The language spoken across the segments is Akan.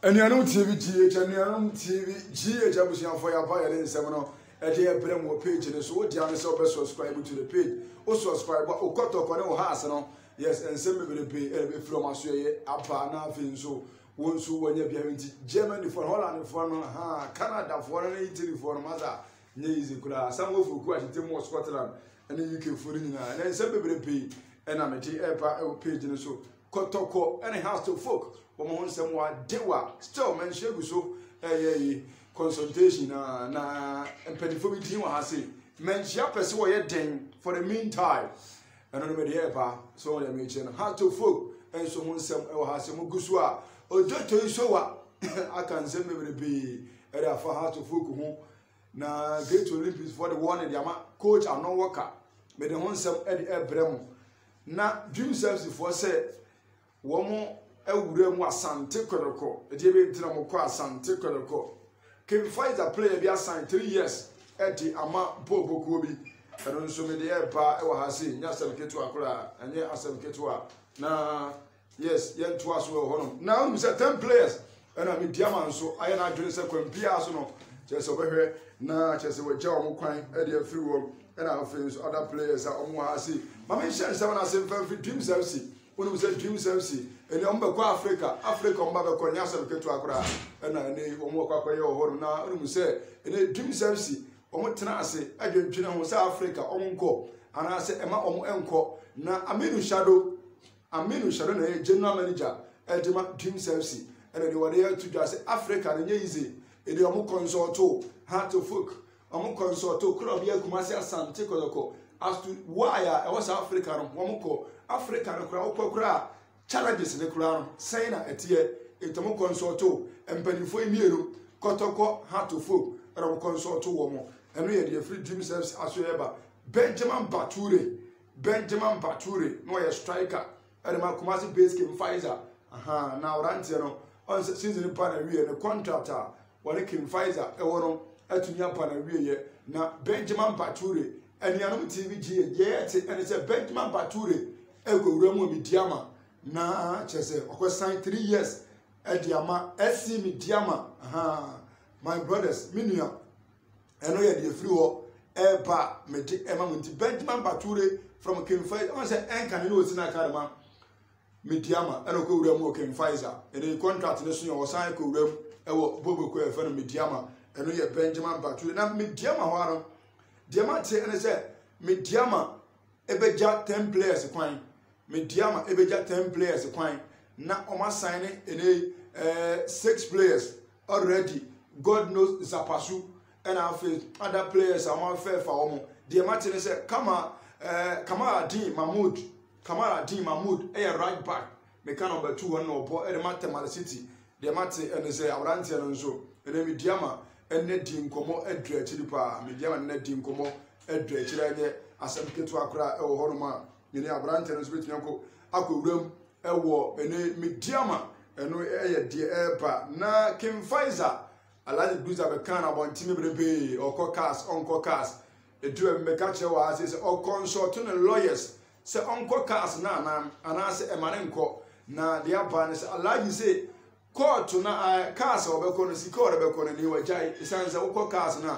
And you know TV GH and you know TV GH Abusian for your fire in Seminole. A dear Bremo page and so the other subscribe to the page. Also subscribe or Kotoko Hasano. Yes, and send me the pay from Australia, Apa, nothing so. Once you when you're behind Germany for Holland for Canada for Italy for Mother. Easy, some of you quite more Scotland and the UK for and then send me the pay and I'm a page and so Kotoko and a house to folk. Woman somewhere dewa still men shegu so consultation na empathy team has say men share person wo den for the meantime and no be here pa so we mention how to folk and so mon sem e ha sem gusu a ojoto so wa akan sem me be area for how to folk ho na great Olympics for the one the ama coach and no worker me the hon sem e the ebrem na dream service for say wo ewure mu asante Kotoko e be ntina mo kwa asante Kotoko can fight a player be assigned 3 years eti ama bobokuo bi eno nso me de e ba e wa ha se nya asem ketu akora anye asem ketu a na yes yen to aso ho no na we say 10 players ena me diama nso aye na adwene se kwampia aso no chese obehwe na chese we ja omo kwan e de afiri wo ena afiri other players a omo ha se ma me shen se na se fa fi dream service when we say dream service and you go Africa mba be nya se ketu akora na ne omo kwakwaye ohoro na we say in dream service omo tena ase adwentwene ho say Africa omo nko ana se ema omo enko na Aminu Shadow na general manager edema dream service and they were there to just Africa na easy e dey omo consult how to folk omo consult club ya Kumasi Asante Kotoko as to why I was Africa no omo ko Africa no kura challenges ne kura saying na etie etomo consulto empanifo emienu Kotoko how to folk ero consulto wo mo eno ye the free dream service asoeba Benjamin Bature no ye striker ere ma Kumasi base game Pfizer na orantie no on season pa na wie ne contractor wone Kim Pfizer e wono atunya pa na wie ye na Benjamin Bature enianom TV ye ete ene se Benjamin Bature egowura mu Midiama na chese okosan 3 years ediama SC Midiama my brothers minua eno ye de free ho eba medi ema munti Benjamin Bature from Kim Pfizer on say enka ne otina karama Midiama eno ko wura mu Kim Pfizer ene contract ne so ye osan ko wura mu ewo boboko e fa no Midiama eno ye Benjamin Bature na Midiama ho aro diama te ene say Midiama ebeja 10 players kwan Midiama ebeja 10 players kwan na oma sign ene 6 players already God knows Zapasu and our other players are more fair for omo diama te say Kamara Din Mahmoud right back me can number 2 one no ball e matter Man City diama te ene say awrantie no nso ene Midiama ene di nkomo edra chiri pa Midiama ene di nkomo edra chiri anye asem ketu akora e wo hono ma yene abrante no so betunyanko akowuram e wo ene Midiama eno eye de eba na Kim Pfizer alaji buza be kan abontimi brebe onko cast edu e meka che wa say o consult no lawyers say onko cast na se emane nko na de aba ne say alaji say court na cast obeko no sika obeko no ni wajai isanza onko cast na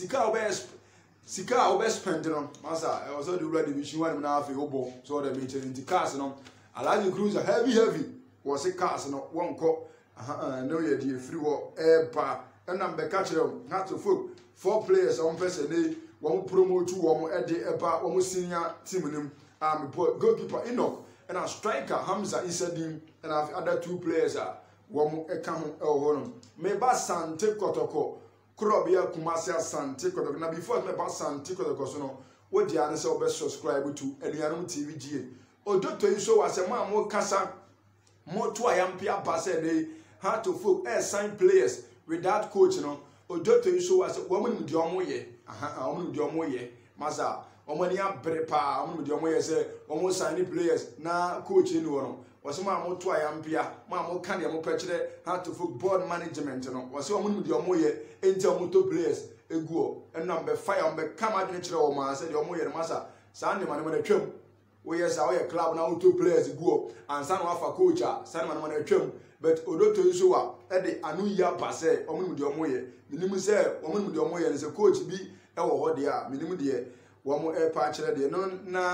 sika obe spend no masa e also the ready division one na afi obo so the meeting in the cars no alaji cruiser heavy was a cars no wonko no ye die free wo eba na mbeka kire na to folk 4 players on person dey wo promote wo e dey eba wo senior team nim goalkeeper Enoch and a striker Hamza Isadin and other 2 players wo eka ho e ho no me ba Sante Kotoko Krobia Kumasi Asante Kotoko na before me ba Asante Kotoko so no wo dia ne se obe subscribe to Elianum TV GA odoto yi so wase ma mo kasa mo to ayampia pass dey how to folk sign players with that coach no odoto yi so wase wo mo ndi omo ye omo ndi omo ye masa omo ni abre pa omo ndi omo ye se omo sign players na coach ni wo no wase ma mo to ayampia ma mo kan de mo pekire how to folk board management no wase omo ndi omo ye enti omo to players eguo enam be fire be come adwene kire wo ma se de omo ye masa sa ne ma na twam we yes our club na auto players eguo ansa no afa coach a sa ne ma na twam but odoto nso wa e de Manhyia ba say omo de omo ye minimu say omo de omo ye ne say coach bi e wo ho de a minimu de wo e pa kire de no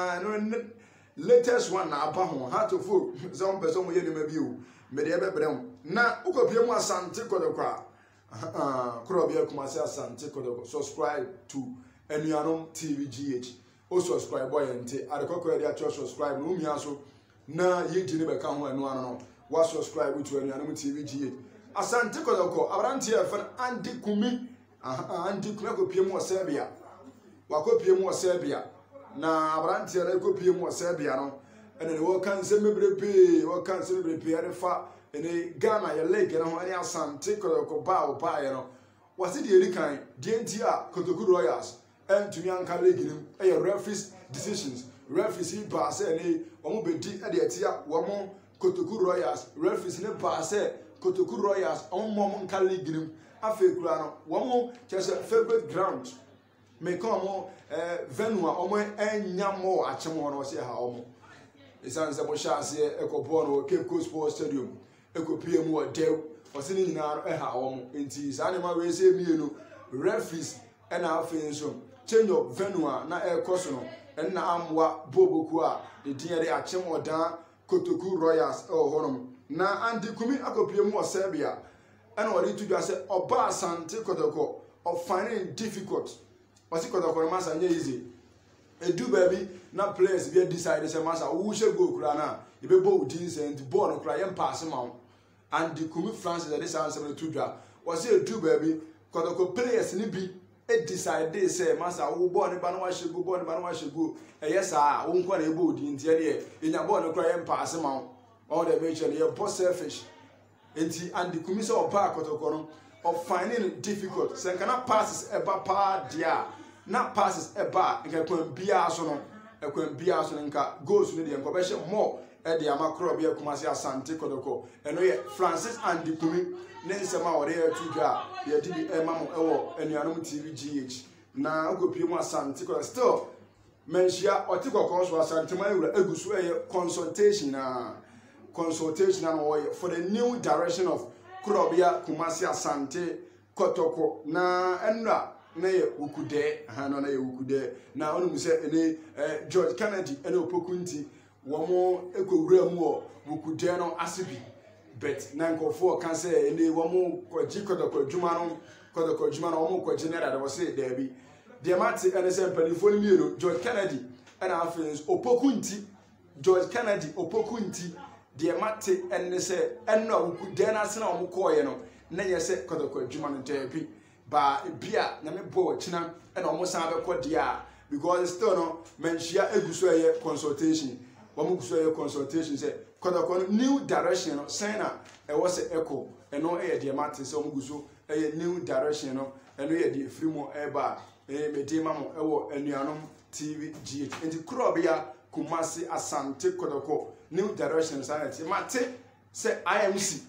latest one na aba ho how to folk some person mo ye ne ma bi o me de e bebrem na ukopie mu Asante Kotoko Kurobia Kumasi Asante Kotoko. Subscribe to Enuanom TV GH. O subscribe boy ente. Adekoko ede a subscribe no mi aso na ye di ne beka ho enuano no. Wa subscribe to Enuanom TV GH. Asante Kotoko abranti e fan Andi Kumi. Andi Kumi ko pie mu Serbia. Wa ko pie mu Serbia. Na abranti e ko pie mu Serbia no. Ene wo kan se mebrebe, wo kan se mebrebe arefa ene Ghana ya lake na ho ani Asante Kotoko ba o ba ye no. Wasi de erikan de ntia Kotoko Royals entumi anka lake nim e referees decisions. Referees ba say ne omo bedi e de etia wo mo Kotoko Royals referees ne ba say Kotoko Royals omo nka lake nim afa kura no wo mo chese favorite ground me ko mo venue omo enya mo achemo no se ha omo isanse mo shase ekopo no Cape Coast Sports Stadium ekopie mu odew osini nyina e ha omo enti sa ne ma we se mienu referees e na afin so change of venue na e koso no en na amwa boboku a de diere achem odan Kotoko Royals e honom na Andi Kumi akopie mu Serbia e na ori tudwa se oba Asante Kotoko of finding difficult wasi Kotoko ma sa nye easy edu baby na players be decide say masa wo she go kura na e be bo udin send ball no kura yem pass ma Andi Kumi Francis that is answer to tudwa wasi edu baby Kotoko players ni bi e decide say masa wo ball ne ba no wa shegu ball ne ba no wa shegu e yes ah wo nko na e bo udin tie de e nya ball no kura yem pass ma all the make sure you boss selfish enti Andi Kumi say oba Kotoko no of finding it difficult say kana passes e ba pa dia na passes eba nka kwan bia so no ekwan bia so nka goals no de nko be hye more e de amakro bia Kumasi Asante Kotoko eno ye Francis Andi Kumi ne nsema wore ya tudwa ye di bi ema mo ewo Enuanom TV GH na ogopie mu Asante Kotoko still Manhyia otikoko so Asante man ewura egusu eye consultation na for the new direction of Kurobia Kumasi Asante Kotoko na enra na ye wukude no na ye wukude na onu se ene George Kennedy ene opokunti wo mo ekowura mu o wukude no asibi bet na nkofo kan se ene wo mo kwaji Kotoko djuma no wo mo kwaji na da wo se da bi de mate ene se mpanifo ni miero George Kennedy ena afens opokunti George Kennedy opokunti de mate ene se eno wukude na se na wo mo koye no na ye se Kotoko djuma no da bi ba bia na me bo china e na omo san be kodia because still no Manhyia eguso eye consultation wo mo guso eye consultation say Kotoko new direction no say na e wo se echo e no e de mate say omo guso eye new direction no e no ye de frimo e ba e medima mo e wo Enuanom TV GH enti Kurobia Kumasi Asante Kotoko new direction say na mate say IMC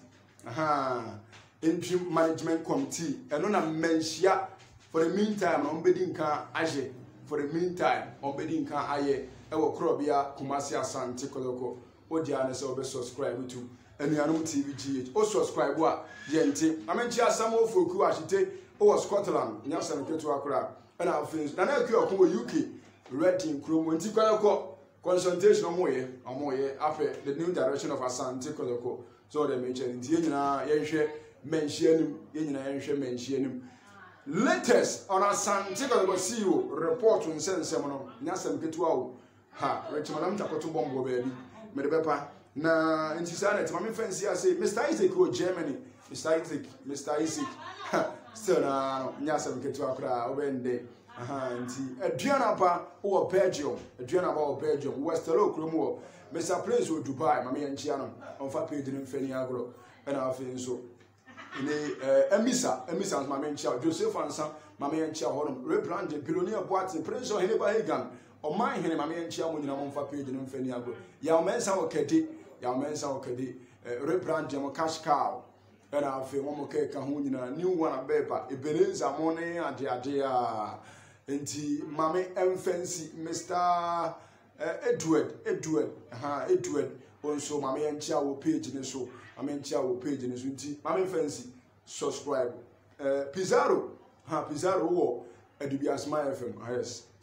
interim management committee eno na Manhyia for the meantime on bedinka aje for the meantime on bedinka aye e wo Kurobia Kumasi Asante Kotoko odia na se obe subscribe to Enuanom TV GH o subscribe wa yente Manhyia samo foku ahite o Scotland nya sam ketu akura na afins na na akua ko UK Reading Chrome nti kwalako consultation omoye after the new direction of Asante Kotoko so they mention nti nyina yenhwe Manhyia nim yenyina yenhwe Manhyia nim latest on Asante Kotoko CEO report nsensem no nyasem ketu awo ha rechimanam takoto bombo baby medebepa na nti sa na timame fancy ase Mr. Isaac o Germany Mr. Isaac still na nyasem ketu akra obende nti aduana pa o Belgium Westerlo kromo Mr. Prince o Dubai mame yanchia no onfa page no mfani agro na afi nso ene emisa mame yanchia Joseph Ansa mame yanchia hono rebrand billionaire boate Prince o hene ba hegan o man hene mame yanchia mo nyina mo onfa page no mfani agro ya o mensa o kedi rebrand mo cash cow na afi mo ke ka ho nyina new one abeba ebeneza mo ne ade a enti mame emfancy Mr. Edward onso mame yanchia wo page ne so ame nchia wo page ne so nti mame fancy subscribe Pizarro wo Adubiasma FM yes